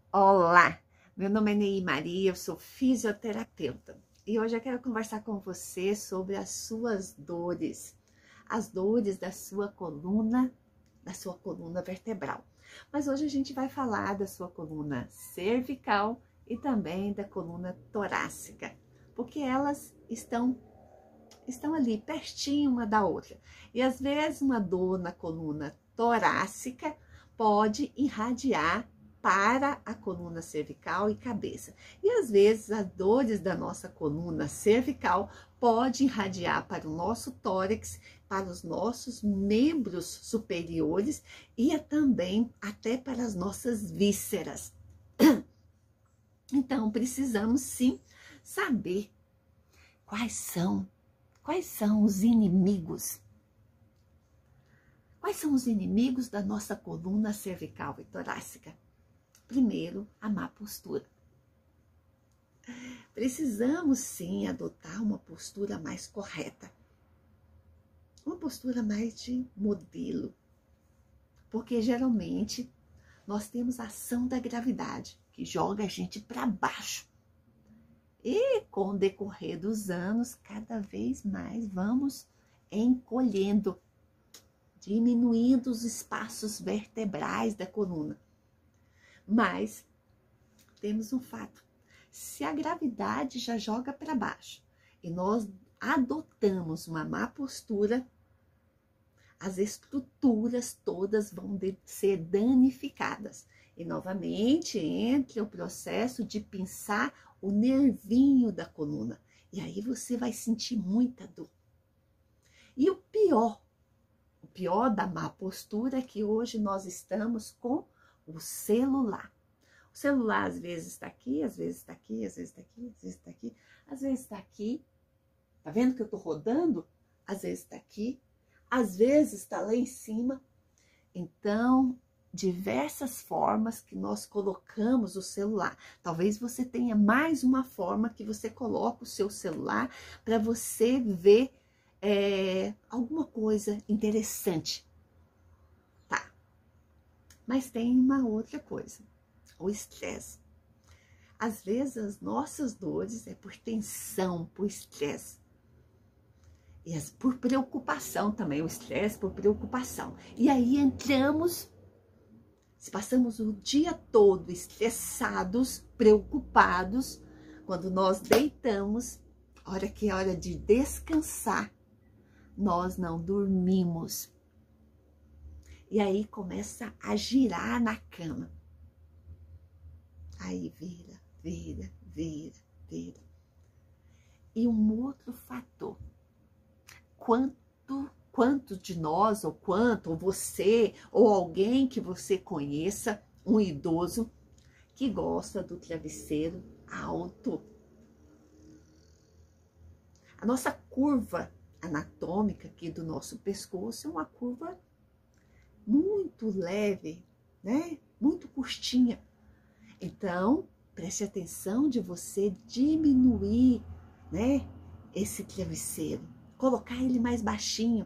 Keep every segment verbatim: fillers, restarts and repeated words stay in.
Olá, meu nome é Ney Maria, eu sou fisioterapeuta e hoje eu quero conversar com você sobre as suas dores, as dores da sua coluna, da sua coluna vertebral. Mas hoje a gente vai falar da sua coluna cervical e também da coluna torácica, porque elas estão estão ali pertinho uma da outra. E às vezes uma dor na coluna torácica pode irradiar para a coluna cervical e cabeça. E às vezes as dores da nossa coluna cervical pode irradiar para o nosso tórax, para os nossos membros superiores e também até para as nossas vísceras. Então precisamos sim saber quais são Quais são os inimigos? Quais são os inimigos da nossa coluna cervical e torácica? Primeiro, a má postura. Precisamos sim adotar uma postura mais correta. Uma postura mais de modelo. Porque geralmente nós temos a ação da gravidade, que joga a gente para baixo. E com o decorrer dos anos, cada vez mais vamos encolhendo, diminuindo os espaços vertebrais da coluna. Mas temos um fato: se a gravidade já joga para baixo e nós adotamos uma má postura, as estruturas todas vão ser danificadas. E novamente entra o processo de pinçar o nervinho da coluna. E aí você vai sentir muita dor. E o pior, o pior da má postura é que hoje nós estamos com o celular. O celular às vezes está aqui, às vezes está aqui, às vezes está aqui, às vezes está aqui, às vezes está aqui. Tá vendo que eu tô rodando? Às vezes está aqui, às vezes está lá em cima. Então, diversas formas que nós colocamos o celular. Talvez você tenha mais uma forma que você coloca o seu celular para você ver é, alguma coisa interessante. Tá. Mas tem uma outra coisa, o estresse. Às vezes as nossas dores é por tensão, por estresse. E as, por preocupação também, o estresse por preocupação. E aí entramos... Se passamos o dia todo estressados, preocupados, quando nós deitamos, hora que é hora de descansar, nós não dormimos. E aí começa a girar na cama. Aí vira, vira, vira, vira. E um outro fator, quanto... Quantos de nós, ou quanto, ou você, ou alguém que você conheça, um idoso, que gosta do travesseiro alto? A nossa curva anatômica aqui do nosso pescoço é uma curva muito leve, né? Muito curtinha. Então, preste atenção de você diminuir, né? Esse travesseiro, colocar ele mais baixinho.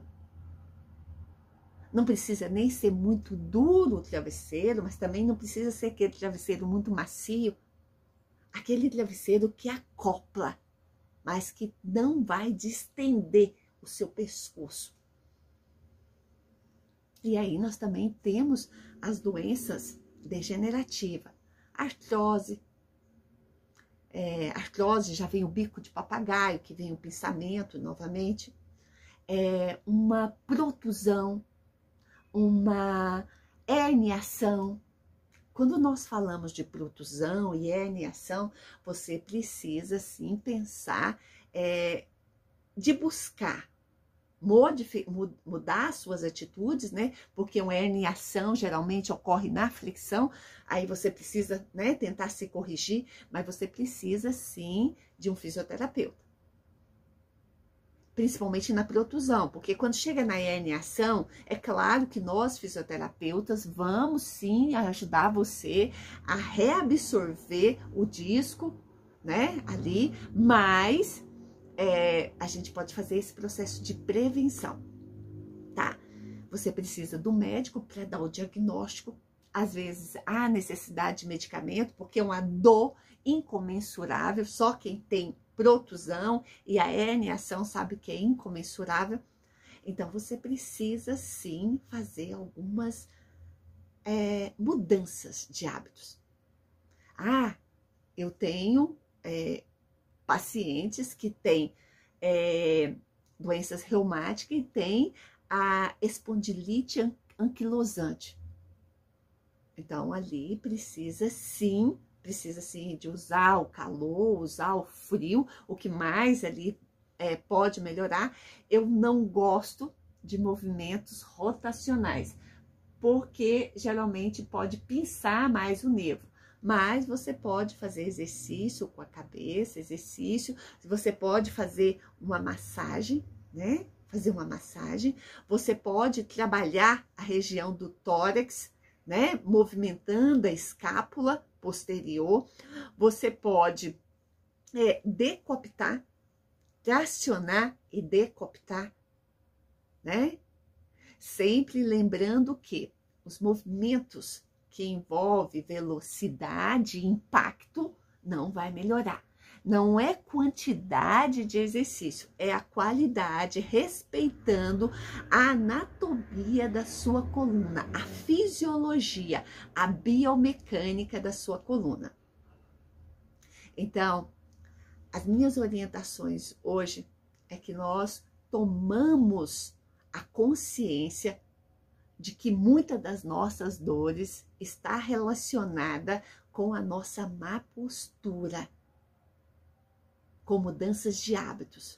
Não precisa nem ser muito duro o travesseiro, mas também não precisa ser aquele travesseiro muito macio. Aquele travesseiro que acopla, mas que não vai distender o seu pescoço. E aí nós também temos as doenças degenerativas. Artrose. É, artrose, já vem o bico de papagaio, que vem o pensamento novamente. É, uma protusão. Uma herniação. Quando nós falamos de protusão e herniação, você precisa sim pensar é, de buscar mudar suas atitudes, né? Porque uma herniação geralmente ocorre na flexão, aí você precisa, né, tentar se corrigir, mas você precisa sim de um fisioterapeuta. Principalmente na protusão, porque quando chega na herniação, é claro que nós fisioterapeutas vamos sim ajudar você a reabsorver o disco, né, ali, mas é, a gente pode fazer esse processo de prevenção, tá? Você precisa do médico para dar o diagnóstico às vezes há necessidade de medicamento, porque é uma dor incomensurável, só quem tem protusão e a herniação sabe que é incomensurável. Então, você precisa sim fazer algumas é, mudanças de hábitos. Ah, eu tenho é, pacientes que têm é, doenças reumáticas e têm a espondilite anquilosante. Então, ali precisa sim, precisa sim de usar o calor, usar o frio, o que mais ali é, pode melhorar. Eu não gosto de movimentos rotacionais, porque geralmente pode pinçar mais o nervo. Mas você pode fazer exercício com a cabeça, exercício, você pode fazer uma massagem, né? Fazer uma massagem, você pode trabalhar a região do tórax, né? Movimentando a escápula posterior, você pode é, decopitar, tracionar e decopitar, né? Sempre lembrando que os movimentos que envolvem velocidade e impacto não vai melhorar. Não é quantidade de exercício, é a qualidade, respeitando a anatomia da sua coluna, a fisiologia, a biomecânica da sua coluna. Então, as minhas orientações hoje é que nós tomamos a consciência de que muitas das nossas dores está relacionada com a nossa má postura, com mudanças de hábitos.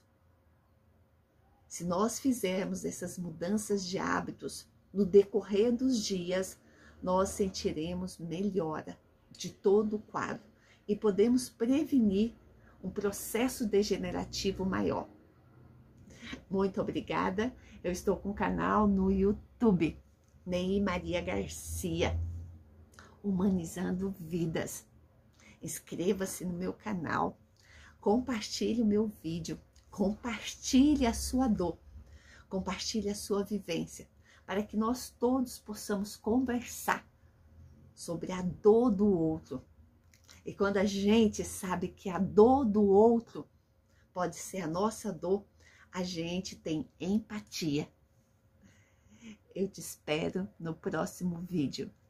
Se nós fizermos essas mudanças de hábitos no decorrer dos dias, nós sentiremos melhora de todo o quadro e podemos prevenir um processo degenerativo maior. Muito obrigada. Eu estou com um canal no YouTube, Ney Maria Garcia, Humanizando Vidas. Inscreva-se no meu canal, compartilhe o meu vídeo, compartilhe a sua dor, compartilhe a sua vivência, para que nós todos possamos conversar sobre a dor do outro. E quando a gente sabe que a dor do outro pode ser a nossa dor, a gente tem empatia. Eu te espero no próximo vídeo.